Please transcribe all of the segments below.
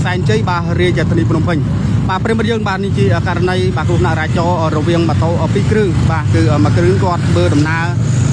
សែនជ័យបាទរាជធានីភ្នំពេញបាទប្រិមត្តយើងបាទនេះជាករណីបាទគ្រោះថ្នាក់ចរាចរណ៍រវាងម៉ូតូ2គ្រឿងបាទគឺមួយគ្រឿងគាត់ធ្វើដំណើរ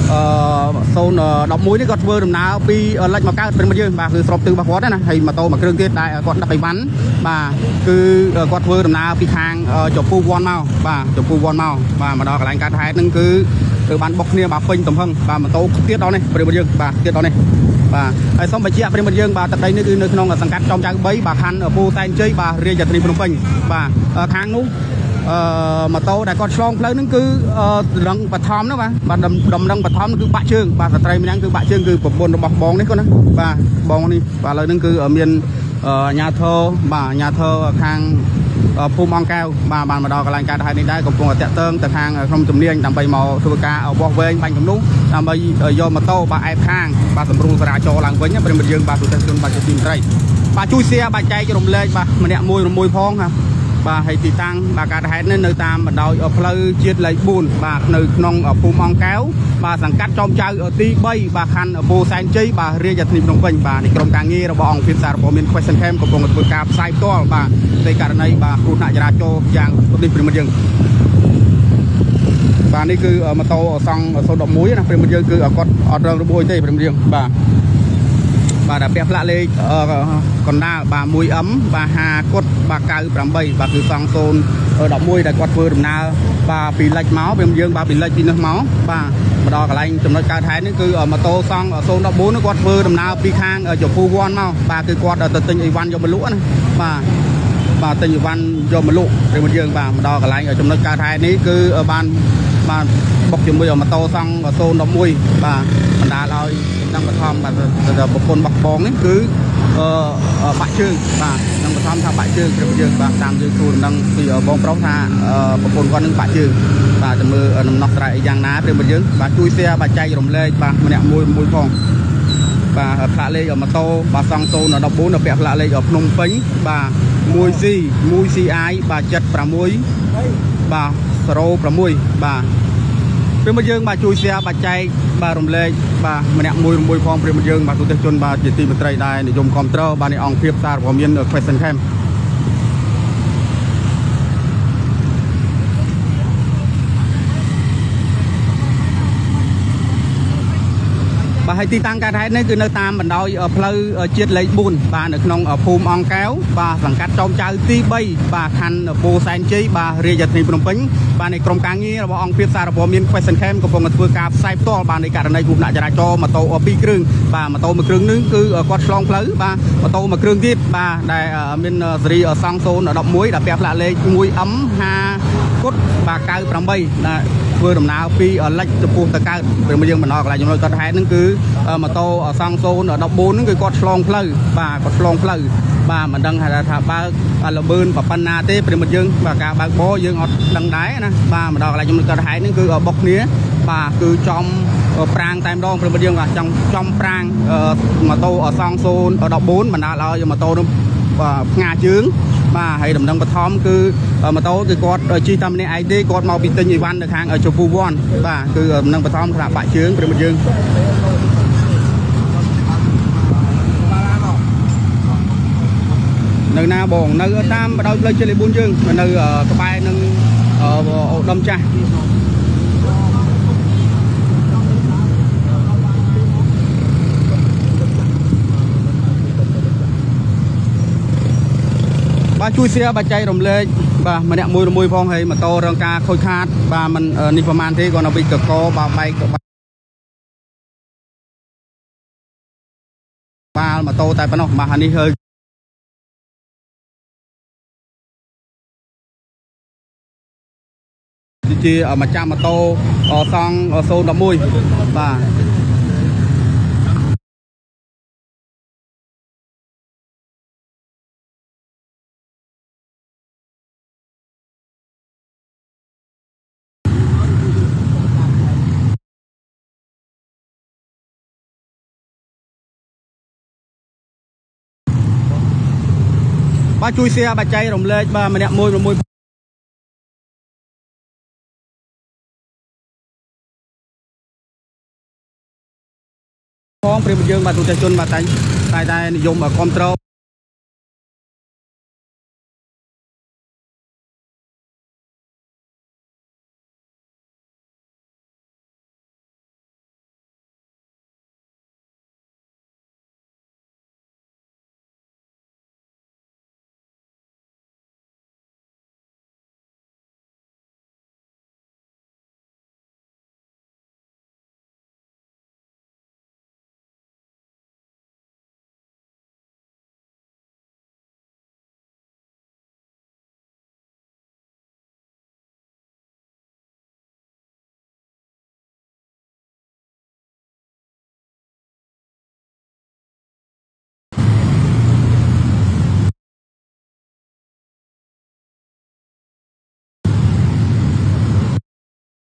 011នេះគាត់ធ្វើដំណើរពីលិចមកកើតប្រិមត្តយើងបាទគឺស្របទិសរបស់គាត់ណាហើយម៉ូតូមួយគ្រឿងទៀតដែលគាត់ដឹកអីវ៉ាន់បាទគឺគាត់ធ្វើដំណើរពីខាងចំពោះវ័នមកបាទចំពោះវ័នមកបាទមកដល់កន្លែងកើតហេតុហ្នឹងគឺបានបុកគ្នាបាទពេញទំហឹងបាទម៉ូតូទៀតដល់នេះប្រិមត្តយើងបាទទៀតដល់នេះបាទហើយសូមបញ្ជាក់ប្រិមត្តយើងបាទទឹកដីនេះគឺនៅក្នុងសង្កាត់ចំចៅ3បាទខណ្ឌពោធិ៍សែនជ័យបាទរាជធានីភ្នំពេញបាទខាងនោះម៉ូតូដែលគាត់ឆ្លងផ្លូវហ្នឹងគឺដំណឹងបឋមណាបាទដំណឹងបឋមគឺបាក់ជើងបាទស្ត្រីម្នាក់គឺបាក់ជើងគឺប្រពន្ធរបស់បងនេះគាត់ណាបាទបងនេះបាទឥឡូវហ្នឹងគឺមានអាជ្ញាធរបាទអាជ្ញាធរខាងភូមិអង្គកែវបាទបានមកដល់កន្លែងកើតហេតុនេះដែរកំពុងតែតាក់ទងទៅខាងក្រុមជំនាញដើម្បីមកធ្វើការវាស់វែងបាញ់គំនូសដើម្បីយកម៉ូតូបាទអែបខាងបាទសម្រួលចរាចរណ៍ឡើងវិញប្រិមត្តយើងបាទទូទៅជនបាទជាទីមត្រីបាទជួយ share បាទចែករំលែកបាទម្នាក់មួយផងครับបាទហើយទីតាំងបាទកើតហេតុនេះនៅតាមបណ្ដោយផ្លូវជាតិលេខ4បាទនៅក្នុងភូមិអង្គកែវបាទសង្កាត់ចំចៅទី3បាទខណ្ឌពោធិ៍សែនជ័យបាទរាជធានីភ្នំពេញបាទនេះក្រុមការងាររបស់អង្គភាពសារព័ត៌មាន Question Cam កំពុងធ្វើការផ្សាយផ្ទាល់បាទនៃករណីបាទគ្រោះថ្នាក់ចរាចរណ៍យ៉ាងនេះប្រិមត្តយើងបាទនេះគឺម៉ូតូសង់011ណាប្រិមត្តយើងគឺគាត់អត់រងរបួសទេប្រិមត្តយើងបាទបាទពាក់ផ្លាកលេខកណ្ដាលបាទ 1M បាទ50គុតបាទ98បាទគឺសង់011ដែលគាត់ធ្វើដំណើរបាទពីលិចមកពេលយើងបាទពីលិចពីនោះមកបាទមកដល់កន្លែងចំណុចកើតហេតុនេះគឺម៉ូតូសង់014នោះគាត់ធ្វើដំណើរពីខាងចំពោះវ័នមកបាទគឺគាត់ទៅទិញអីវ៉ាន់យកមកលក់ណាបាទទិញអីវ៉ាន់យកមកលក់ពេលយើងបាទមកដល់កន្លែងចំណុចកើតហេតុនេះគឺបានបុកជាមួយម៉ូតូសង់011បាទបណ្ដាលឲ្យនឹងបឋមបាទប្រពន្ធរបស់បងនេះគឺបាក់ជើងបាទនឹងបឋមថាបាក់ជើងព្រមយើងបាទតាមយើងគ្រូដំណឹងពីបងប្រុសថាប្រពន្ធគាត់នឹងបាក់ជើងបាទទៅមើលដំណោះស្រាយអីយ៉ាងណាព្រមយើងបាទជួយ share បាទចែករំលែកបាទម្នាក់មួយផងបាទផ្លាកលេខម៉ូតូបាទសង់014នៅពាក់ផ្លាកលេខភ្នំពេញបាទ 1C 1CI បាទ76បាទ06បាទព្រមយើងបាទជួយ share បាទចែកបាទរំលែកបាទម្នាក់មួយផងព្រមយើងបាទទូទាំងជនបាទជាទីមេត្រីដែរនិយមគ្រប់គ្រងបាទនេះអង្គភាពសារព័ត៌មាន Question Cam បាទហើយទីតាំងកើតហេតុនេះគឺនៅតាមបណ្ដោយផ្លូវជាតិលេខ4បាទនៅក្នុងភូមិអង្គកែវបាទសង្កាត់ចំចៅទី3បាទខណ្ឌពោធិ៍សែនជ័យបាទរាជធានីភ្នំពេញបាទនៃក្រុមការងាររបស់អង្គភាពសារព័ត៌មាន Question Cam កំពុងធ្វើការផ្សាយផ្ទាល់បាទនៃករណីគ្រោះថ្នាក់ចរាចរណ៍ម៉ូតូ2គ្រឿងបាទម៉ូតូមួយគ្រឿងនេះគឺគាត់ឆ្លងផ្លូវបាទម៉ូតូមួយគ្រឿងទៀតបាទដែលមានស៊េរីសង់011ដែលពាក់ផ្លាកលេខ 1M 50គុតបាទ98ដែលធ្វើដំណើរពីលិចចំពោះទៅកើតព្រមយើងបណ្ដោះកន្លែងចំណុចកើតហេតុហ្នឹងគឺម៉ូតូសង់014ហ្នឹងគឺគាត់ឆ្លងផ្លូវបាទគាត់ឆ្លងផ្លូវបាទមិនដឹងថាបើកលបឿនប៉ុណ្ណាទេព្រមយើងបាទការបើកបរយើងអត់ដឹងដែរណាបាទបណ្ដោះកន្លែងចំណុចកើតហេតុហ្នឹងគឺបុកគ្នាបាទគឺចំប្រាងតែម្ដងព្រមយើងបាទចង់ចំប្រាងម៉ូតូសង់014បណ្ដាលឲ្យម៉ូតូនោះផ្ងាជើងបាទហើយដំណឹងបឋមគឺម៉ូតូគឺគាត់ជិះតាមម្នាក់ឯងទេគាត់មកពីទិញអីវ៉ាន់នៅខាងចំពោះវ័នបាទគឺដំណឹងបឋមខ្លះបាក់ជើងព្រមយើងនៅណាបងនៅតាមបណ្ដោយផ្លូវជាតិលេខ4យើងនៅក្បែរនឹងអូដុំចាស់បាទជួយ share បាទចែករំលែកបាទម្នាក់មួយផងហើយម៉ូតូរងការខូចខាតបាទมันនេះប្រហែលទេគាត់នៅវិចកកបាទបែកបាល់ម៉ូតូតែប៉ុណ្ណោះបាទនេះហើយជាម្ចាស់ម៉ូតូសង់011បាទបាទជួយ share បាទចែករំលែកបាទម្នាក់មួយផងព្រាមយើងបាទទូទាំងជនបាទតែនិយមគ្រប់គ្រង